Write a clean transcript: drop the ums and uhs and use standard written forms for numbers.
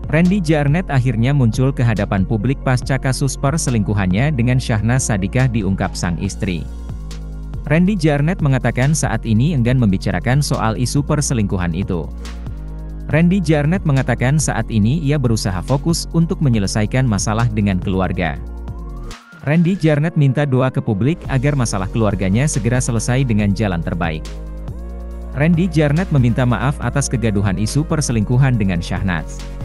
Randy Jarnet akhirnya muncul ke hadapan publik pasca kasus perselingkuhannya dengan Syahnaz Sadiqah diungkap sang istri. Randy Jarnet mengatakan saat ini enggan membicarakan soal isu perselingkuhan itu. Randy Jarnet mengatakan saat ini ia berusaha fokus untuk menyelesaikan masalah dengan keluarga. Randy Jarnet minta doa ke publik agar masalah keluarganya segera selesai dengan jalan terbaik. Randy Jarnet meminta maaf atas kegaduhan isu perselingkuhan dengan Syahnaz.